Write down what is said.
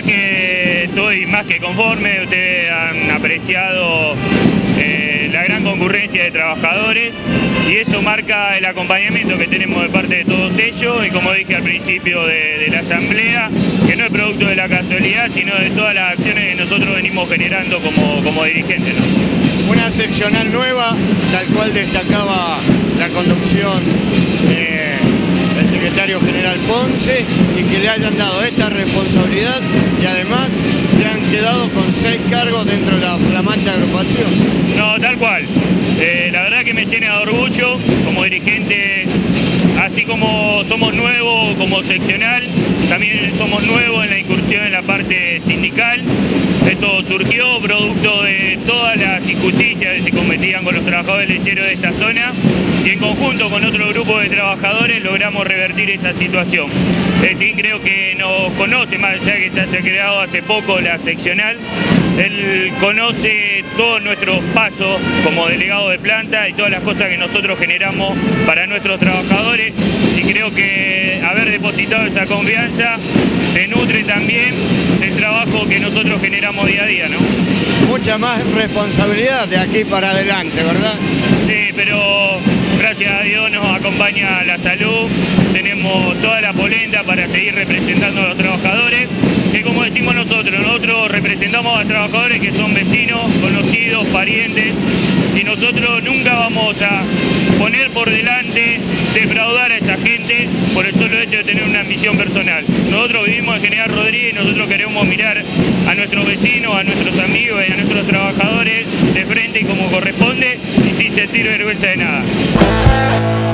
que estoy más que conforme. Ustedes han apreciado la gran concurrencia de trabajadores y eso marca el acompañamiento que tenemos de parte de todos ellos y, como dije al principio de la asamblea, que no es producto de la casualidad, sino de todas las acciones que nosotros venimos generando como dirigentes, ¿no? Una seccional nueva, tal cual destacaba la conducción del secretario general Ponce, y que le hayan dado esta responsabilidad y además se han quedado con 6 cargos dentro de la flamante agrupación. No, tal cual. La verdad que me llena de orgullo como dirigente, así como somos nuevos como seccional, también somos nuevos en la incursión en la parte sindical. Esto surgió producto de todas las injusticias que se cometían con los trabajadores lecheros de esta zona y en conjunto con otro grupo de trabajadores logramos revertir esa situación. Creo que nos conoce, más allá de que se haya creado hace poco la seccional, él conoce todos nuestros pasos como delegado de planta y todas las cosas que nosotros generamos para nuestros trabajadores, y creo que haber depositado esa confianza se nutre también del trabajo que nosotros generamos día a día, ¿no? Mucha más responsabilidad de aquí para adelante, ¿verdad? Sí, pero gracias a Dios nos acompaña la salud, tenemos toda la polenta para seguir representando a los trabajadores, que como decimos nosotros representamos a trabajadores que son vecinos, conocidos, parientes, y nosotros nunca vamos a poner por delante, defraudar a esa gente por el solo hecho de tener una ambición personal. Nosotros vivimos en General Rodríguez y nosotros queremos mirar a nuestros vecinos, a nuestros amigos y a nuestros trabajadores de frente y como corresponde y sin sentir vergüenza de nada.